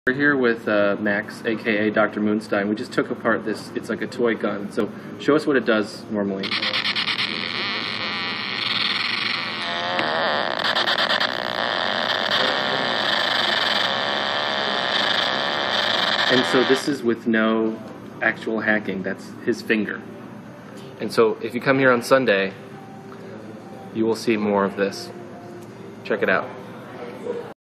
We're here with Max, aka Dr. Moonstein. We just took apart this, it's like a toy gun. So show us what it does normally. And so this is with no actual hacking, that's his finger. And so if you come here on Sunday, you will see more of this. Check it out.